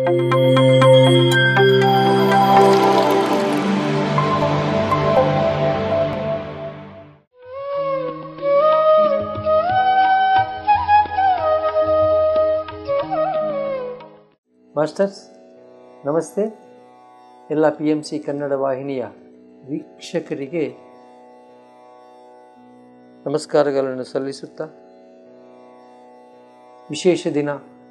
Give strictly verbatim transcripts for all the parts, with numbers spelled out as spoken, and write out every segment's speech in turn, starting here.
Masters ನಮಸ್ತೆ. ಎಲ್ಲ P M C Kannada ವಾಹಿನಿಯ ವೀಕ್ಷಕರಿಗೆ ನಮಸ್ಕಾರಗಳನ್ನು ಸಲ್ಲಿಸುತ್ತಾ, ವಿಶೇಷ ದಿನ,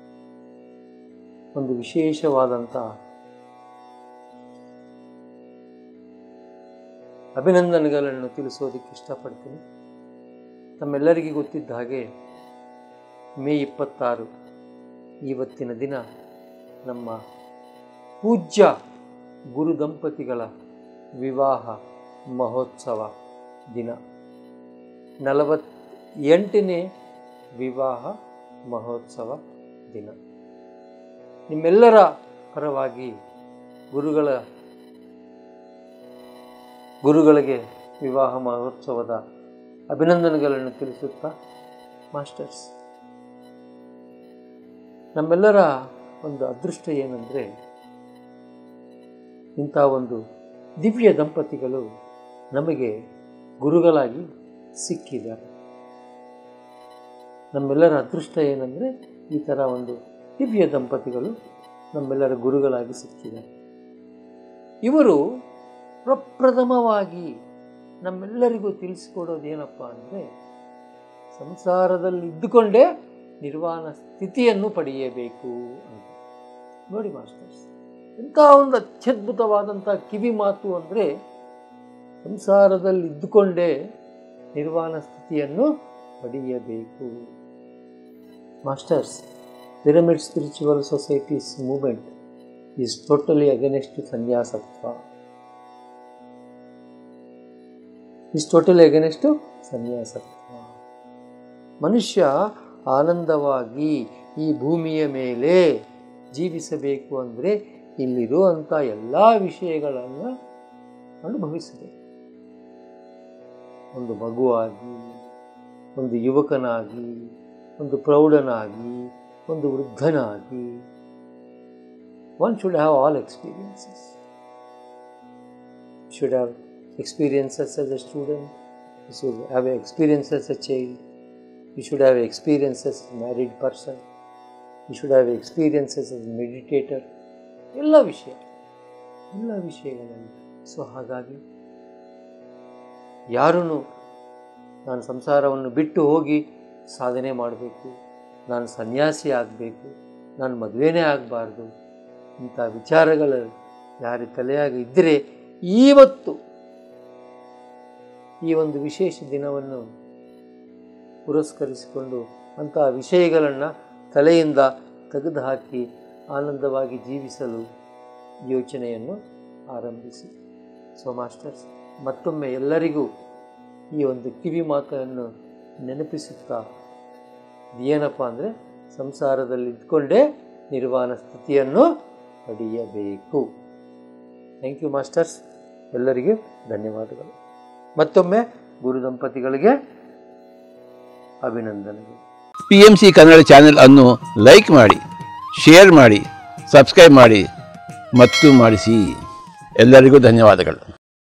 ಒಂದು ವಿಶೇಷವಾದಂಥ ಅಭಿನಂದನೆಗಳನ್ನು ತಿಳಿಸೋದಕ್ಕೆ ಇಷ್ಟಪಡ್ತೀನಿ. ತಮ್ಮೆಲ್ಲರಿಗೂ ಗೊತ್ತಿದ್ದ ಹಾಗೆ ಮೇ ಇಪ್ಪತ್ತಾರು ಇವತ್ತಿನ ದಿನ ನಮ್ಮ ಪೂಜ್ಯ ಗುರು ದಂಪತಿಗಳ ವಿವಾಹ ಮಹೋತ್ಸವ ದಿನ. ನಲವತ್ತೆಂಟನೇ ವಿವಾಹ ಮಹೋತ್ಸವ ದಿನ. ನಿಮ್ಮೆಲ್ಲರ ಪರವಾಗಿ ಗುರುಗಳ ಗುರುಗಳಿಗೆ ವಿವಾಹ ಮಹೋತ್ಸವದ ಅಭಿನಂದನೆಗಳನ್ನು ತಿಳಿಸುತ್ತಾ, ಮಾಸ್ಟರ್ಸ್, ನಮ್ಮೆಲ್ಲರ ಒಂದು ಅದೃಷ್ಟ ಏನಂದರೆ, ಇಂಥ ಒಂದು ದಿವ್ಯ ದಂಪತಿಗಳು ನಮಗೆ ಗುರುಗಳಾಗಿ ಸಿಕ್ಕಿದ್ದಾರೆ. ನಮ್ಮೆಲ್ಲರ ಅದೃಷ್ಟ ಏನಂದರೆ, ಈ ಥರ ಒಂದು ದಿವ್ಯ ದಂಪತಿಗಳು ನಮ್ಮೆಲ್ಲರ ಗುರುಗಳಾಗಿ ಸಿಕ್ಕಿದ್ದಾರೆ. ಇವರು ಪ್ರಪ್ರಥಮವಾಗಿ ನಮ್ಮೆಲ್ಲರಿಗೂ ತಿಳಿಸಿಕೊಡೋದು ಏನಪ್ಪ ಅಂದರೆ, ಸಂಸಾರದಲ್ಲಿ ಇದ್ದುಕೊಂಡೇ ನಿರ್ವಾಣ ಸ್ಥಿತಿಯನ್ನು ಪಡೆಯಬೇಕು ಅಂತ. ನೋಡಿ ಮಾಸ್ಟರ್ಸ್, ಎಂಥ ಒಂದು ಅತ್ಯದ್ಭುತವಾದಂಥ ಕಿವಿ ಮಾತು ಅಂದರೆ, ಸಂಸಾರದಲ್ಲಿ ಇದ್ದುಕೊಂಡೇ ನಿರ್ವಾಣ ಸ್ಥಿತಿಯನ್ನು ಪಡೆಯಬೇಕು. Masters, pyramid spiritual societies movement is totally against ಸನ್ಯಾಸತ್ವ. ಈಸ್ ಟೋಟಲಿ ಅಗೇನೆಸ್ಟ್ ಸನ್ಯಾಸತ್ವ. ಮನುಷ್ಯ ಆನಂದವಾಗಿ ಈ ಭೂಮಿಯ ಮೇಲೆ ಜೀವಿಸಬೇಕು ಅಂದರೆ ಇಲ್ಲಿರುವಂಥ ಎಲ್ಲ ವಿಷಯಗಳನ್ನು ಅನುಭವಿಸಬೇಕು. ಒಂದು ಮಗುವಾಗಿ, ಒಂದು ಯುವಕನಾಗಿ, ಒಂದು ಪ್ರೌಢನಾಗಿ, ಒಂದು ವೃದ್ಧನಾಗಿ, one should have all experiences. Should have experiences as a student, you should have experience as a child, you should have experiences as a married person, you should have experiences as a meditator, ಎಲ್ಲ ವಿಷಯ ಎಲ್ಲ ವಿಷಯಗಳಲ್ಲಿ. So ಹಾಗಾಗಿ ಯಾರೂ ನಾನು ಸಂಸಾರವನ್ನು ಬಿಟ್ಟು ಹೋಗಿ ಸಾಧನೆ ಮಾಡಬೇಕು, ನಾನು ಸನ್ಯಾಸಿ ಆಗಬೇಕು, ನಾನು ಮದುವೆನೇ ಆಗಬಾರ್ದು, ಇಂಥ ವಿಚಾರಗಳು ಯಾರ ತಲೆಯಾಗಿ ಇದ್ದರೆ, ಇವತ್ತು ಈ ಒಂದು ವಿಶೇಷ ದಿನವನ್ನು ಪುರಸ್ಕರಿಸಿಕೊಂಡು ಅಂಥ ವಿಷಯಗಳನ್ನು ತಲೆಯಿಂದ ತೆಗೆದುಹಾಕಿ ಆನಂದವಾಗಿ ಜೀವಿಸಲು ಯೋಚನೆಯನ್ನು ಆರಂಭಿಸಿ. ಸೊ ಮಾಸ್ಟರ್ಸ್, ಮತ್ತೊಮ್ಮೆ ಎಲ್ಲರಿಗೂ ಈ ಒಂದು ಕಿವಿ ಮಾತನ್ನು ನೆನಪಿಸುತ್ತಾ, ಏನಪ್ಪ ಅಂದರೆ, ಸಂಸಾರದಲ್ಲಿ ಇದ್ದುಕೊಂಡೇ ನಿರ್ವಾಣ ಸ್ಥಿತಿಯನ್ನು ಪಡೆಯಬೇಕು. Thank you masters. ಎಲ್ಲರಿಗೂ ಧನ್ಯವಾದಗಳು. ಮತ್ತೊಮ್ಮೆ ಗುರು ದಂಪತಿಗಳಿಗೆ ಅಭಿನಂದನೆಗಳು. P M C Kannada channel ಅನ್ನು ಲೈಕ್ ಮಾಡಿ, ಶೇರ್ ಮಾಡಿ, ಸಬ್ಸ್ಕ್ರೈಬ್ ಮಾಡಿ ಮತ್ತು ಮಾಡಿಸಿ. ಎಲ್ಲರಿಗೂ ಧನ್ಯವಾದಗಳು.